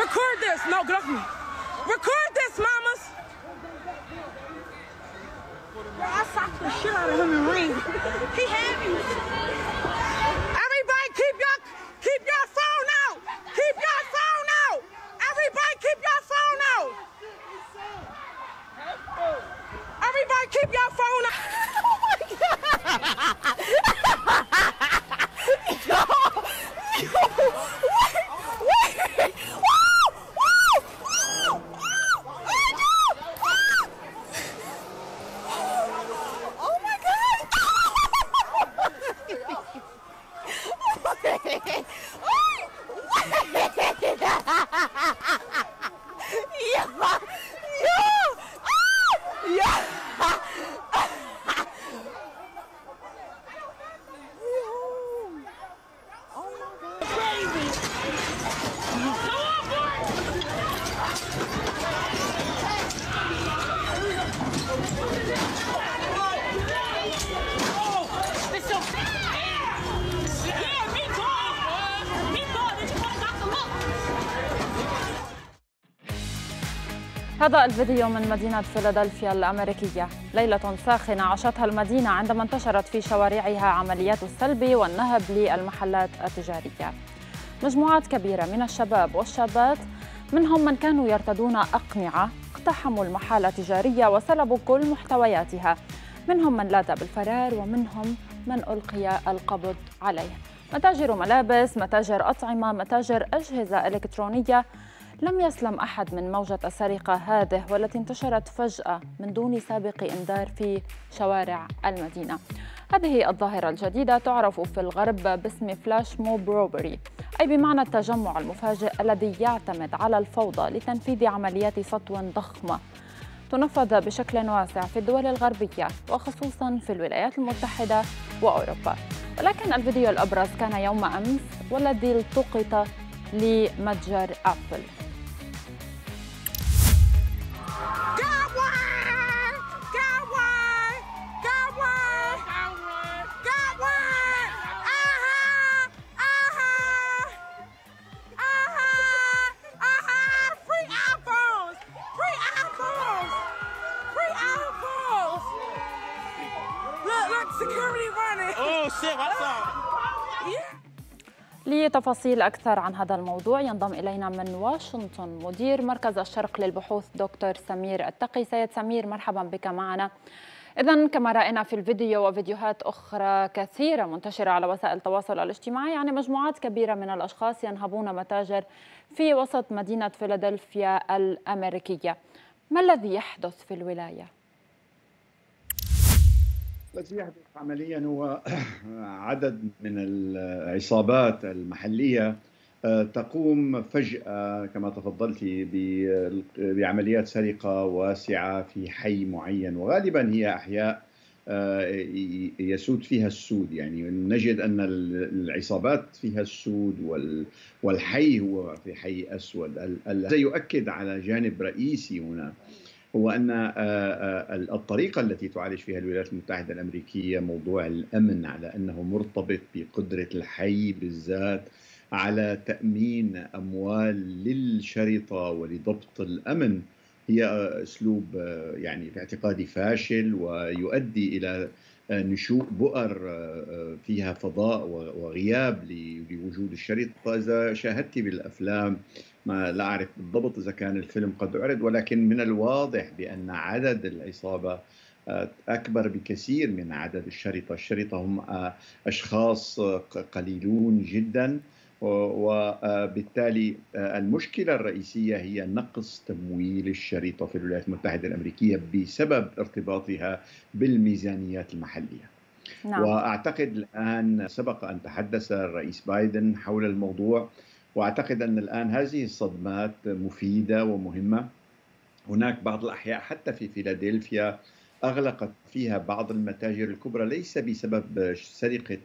Record this. No, get off me. Record this, mamas. I socked the shit out of him in the ring. He had me. Everybody keep your phone out. Keep your phone out. Everybody keep your phone out. Everybody keep your phone out. Oh my God. هذا الفيديو من مدينة فيلادلفيا الأمريكية. ليلة ساخنة عاشتها المدينة عندما انتشرت في شوارعها عمليات السلب والنهب للمحلات التجارية. مجموعات كبيرة من الشباب والشابات، منهم من كانوا يرتدون أقنعة، اقتحموا المحال التجارية وسلبوا كل محتوياتها. منهم من لاذ بالفرار ومنهم من ألقي القبض عليه. متاجر ملابس، متاجر أطعمة، متاجر أجهزة إلكترونية، لم يسلم أحد من موجة السرقة هذه والتي انتشرت فجأة من دون سابق إنذار في شوارع المدينة. هذه الظاهرة الجديدة تعرف في الغرب باسم فلاش موب روبري، أي بمعنى التجمع المفاجئ الذي يعتمد على الفوضى لتنفيذ عمليات سطو ضخمة تنفذ بشكل واسع في الدول الغربية وخصوصاً في الولايات المتحدة وأوروبا. ولكن الفيديو الأبرز كان يوم أمس والذي التقط لمتجر أبل. لتفاصيل أكثر عن هذا الموضوع ينضم إلينا من واشنطن مدير مركز الشرق للبحوث دكتور سمير التقي. سيد سمير، مرحبا بك معنا. إذن كما رأينا في الفيديو وفيديوهات أخرى كثيرة منتشرة على وسائل التواصل الاجتماعي، يعني مجموعات كبيرة من الأشخاص ينهبون متاجر في وسط مدينة فيلادلفيا الأمريكية. ما الذي يحدث في الولاية؟ الذي يحدث عمليا هو عدد من العصابات المحلية تقوم فجأة كما تفضلت بعمليات سرقة واسعة في حي معين، وغالبا هي أحياء يسود فيها السود. يعني نجد أن العصابات فيها السود والحي هو في حي أسود. هذا يؤكد على جانب رئيسي هنا، هو أن الطريقة التي تعالج فيها الولايات المتحدة الأمريكية موضوع الأمن على أنه مرتبط بقدرة الحي بالذات على تأمين أموال للشرطة ولضبط الأمن، هي أسلوب يعني في اعتقادي فاشل ويؤدي إلى نشوء بؤر فيها فضاء وغياب لوجود الشرطة. إذا شاهدت بالأفلام، ما لا أعرف بالضبط إذا كان الفيلم قد عرض، ولكن من الواضح بأن عدد العصابة أكبر بكثير من عدد الشرطة. الشرطة هم أشخاص قليلون جدا، وبالتالي المشكلة الرئيسية هي نقص تمويل الشرطة في الولايات المتحدة الأمريكية بسبب ارتباطها بالميزانيات المحلية. نعم. وأعتقد الآن سبق أن تحدث الرئيس بايدن حول الموضوع، وأعتقد أن الآن هذه الصدمات مفيدة ومهمة. هناك بعض الأحياء حتى في فيلادلفيا أغلقت فيها بعض المتاجر الكبرى، ليس بسبب سرقة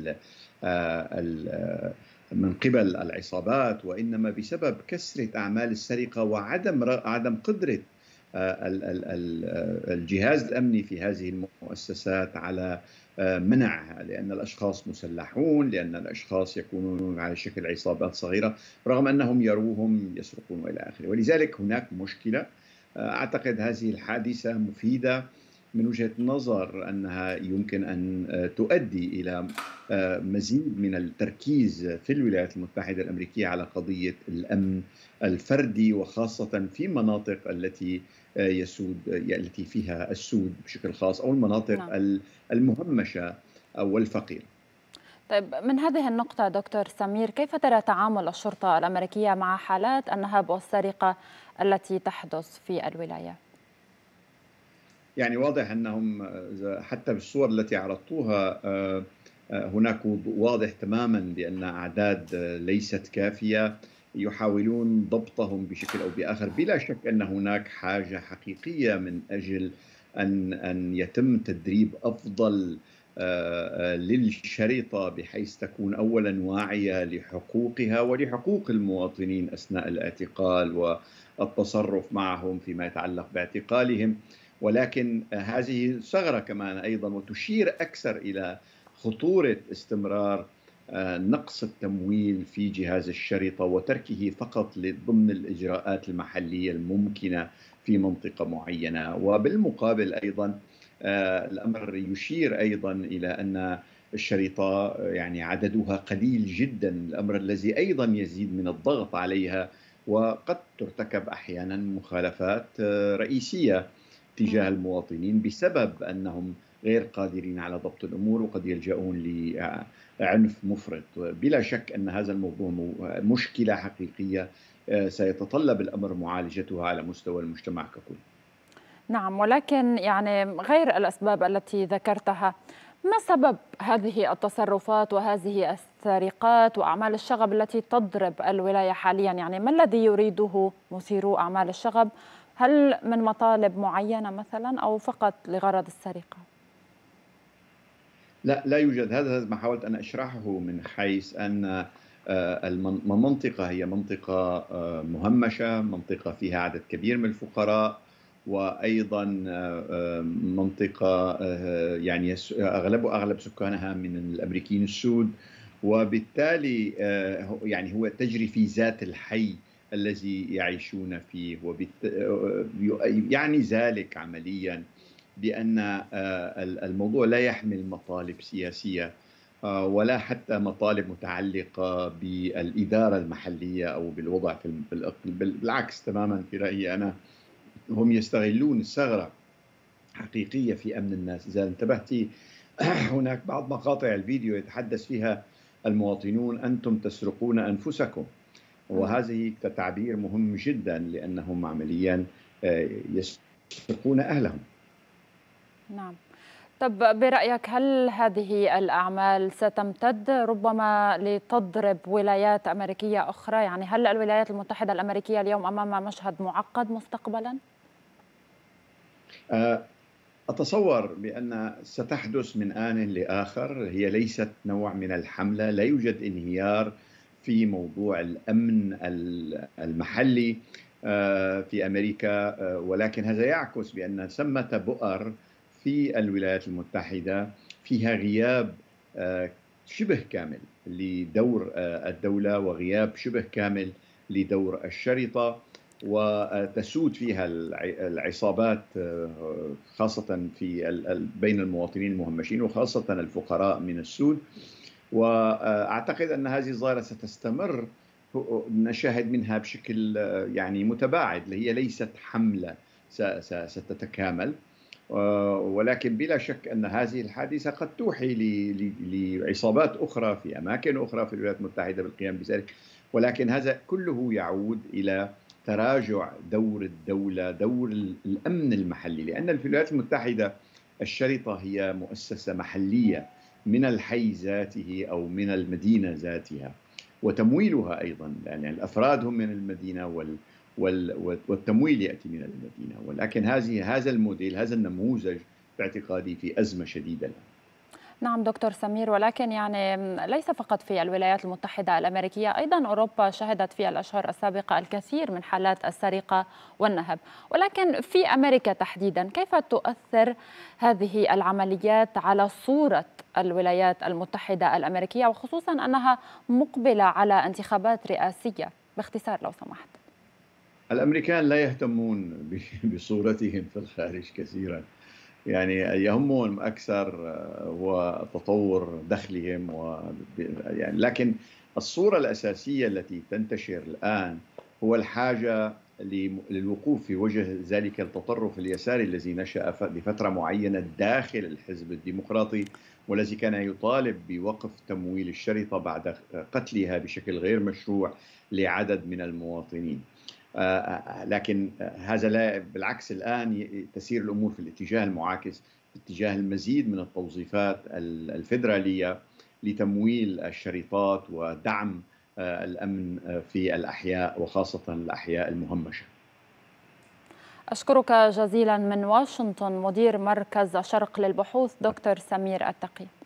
من قبل العصابات، وإنما بسبب كثرة أعمال السرقة وعدم قدرة الجهاز الأمني في هذه المؤسسات على منعها، لأن الأشخاص مسلحون، لأن الأشخاص يكونون على شكل عصابات صغيرة رغم أنهم يروهم يسرقون وإلى آخره. ولذلك هناك مشكلة. أعتقد هذه الحادثة مفيدة من وجهة نظر أنها يمكن أن تؤدي إلى مزيد من التركيز في الولايات المتحدة الأمريكية على قضية الأمن الفردي، وخاصة في مناطق التي فيها السود بشكل خاص، أو المناطق المهمشة أو الفقيرة. طيب، من هذه النقطة دكتور سمير، كيف ترى تعامل الشرطة الأمريكية مع حالات النهب والسرقة التي تحدث في الولاية؟ يعني واضح أنهم حتى بالصور التي عرضتوها هناك واضح تماما بأن أعداد ليست كافية، يحاولون ضبطهم بشكل أو بآخر. بلا شك أن هناك حاجة حقيقية من أجل أن يتم تدريب أفضل للشرطة، بحيث تكون أولا واعية لحقوقها ولحقوق المواطنين أثناء الاعتقال والتصرف معهم فيما يتعلق باعتقالهم. ولكن هذه ثغرة كمان أيضا، وتشير أكثر إلى خطورة استمرار نقص التمويل في جهاز الشرطة وتركه فقط ضمن الإجراءات المحلية الممكنة في منطقة معينة. وبالمقابل أيضا الأمر يشير أيضا إلى أن الشرطة يعني عددها قليل جدا، الأمر الذي أيضا يزيد من الضغط عليها، وقد ترتكب أحيانا مخالفات رئيسية تجاه المواطنين بسبب أنهم غير قادرين على ضبط الأمور، وقد يلجؤون لعنف مفرط. بلا شك أن هذا الموضوع مشكلة حقيقية سيتطلب الأمر معالجتها على مستوى المجتمع ككل. نعم، ولكن يعني غير الأسباب التي ذكرتها، ما سبب هذه التصرفات وهذه السرقات وأعمال الشغب التي تضرب الولاية حاليا؟ يعني ما الذي يريده مثيرو أعمال الشغب؟ هل من مطالب معينة مثلا أو فقط لغرض السرقة؟ لا يوجد. هذا ما حاولت أن أشرحه، من حيث أن المنطقة هي منطقة مهمشة، منطقة فيها عدد كبير من الفقراء، وأيضا منطقة يعني أغلب سكانها من الأمريكيين السود، وبالتالي يعني هو تجري في ذات الحي الذي يعيشون فيه. يعني ذلك عمليا بأن الموضوع لا يحمل مطالب سياسية ولا حتى مطالب متعلقة بالإدارة المحلية أو بالوضع بالعكس تماما في رأيي أنا. هم يستغلون الثغرة حقيقية في أمن الناس. إذا انتبهتي هناك بعض مقاطع الفيديو يتحدث فيها المواطنون أنتم تسرقون أنفسكم، وهذه تعبير مهم جدا، لأنهم عمليا يسرقون أهلهم. نعم. طب برأيك هل هذه الأعمال ستمتد ربما لتضرب ولايات أمريكية أخرى؟ يعني هل الولايات المتحدة الأمريكية اليوم أمام مشهد معقد مستقبلا؟ أتصور بأن ستحدث من آن لآخر. هي ليست نوع من الحملة، لا يوجد انهيار في موضوع الأمن المحلي في أمريكا، ولكن هذا يعكس بأن ثمة بؤر في الولايات المتحدة فيها غياب شبه كامل لدور الدولة، وغياب شبه كامل لدور الشرطة، وتسود فيها العصابات خاصة بين المواطنين المهمشين، وخاصة الفقراء من السود. وأعتقد أن هذه الظاهرة ستستمر، نشاهد منها بشكل يعني متباعد. هي ليست حملة ستتكامل، ولكن بلا شك أن هذه الحادثة قد توحي لعصابات أخرى في أماكن أخرى في الولايات المتحدة بالقيام بذلك. ولكن هذا كله يعود إلى تراجع دور الدولة، دور الأمن المحلي، لأن في الولايات المتحدة الشرطة هي مؤسسة محلية من الحي ذاته أو من المدينة ذاتها، وتمويلها أيضا، يعني الأفراد هم من المدينة والتمويل يأتي من المدينة. ولكن هذا الموديل، هذا النموذج باعتقادي في أزمة شديدة. نعم دكتور سمير، ولكن يعني ليس فقط في الولايات المتحدة الأمريكية، أيضا أوروبا شهدت في الأشهر السابقة الكثير من حالات السرقة والنهب، ولكن في أمريكا تحديدا كيف تؤثر هذه العمليات على صورة الولايات المتحدة الأمريكية، وخصوصا أنها مقبلة على انتخابات رئاسية؟ باختصار لو سمحت. الأمريكان لا يهتمون بصورتهم في الخارج كثيرا، يعني يهمهم أكثر هو تطور دخلهم يعني لكن الصورة الأساسية التي تنتشر الآن هو الحاجة للوقوف في وجه ذلك التطرف اليساري الذي نشأ لفترة معينة داخل الحزب الديمقراطي، والذي كان يطالب بوقف تمويل الشرطة بعد قتلها بشكل غير مشروع لعدد من المواطنين. لكن هذا لا، بالعكس الآن تسير الأمور في الاتجاه المعاكس، اتجاه المزيد من التوظيفات الفيدرالية لتمويل الشرطات ودعم الأمن في الأحياء وخاصة الأحياء المهمشة. أشكرك جزيلا من واشنطن مدير مركز شرق للبحوث دكتور سمير التقي.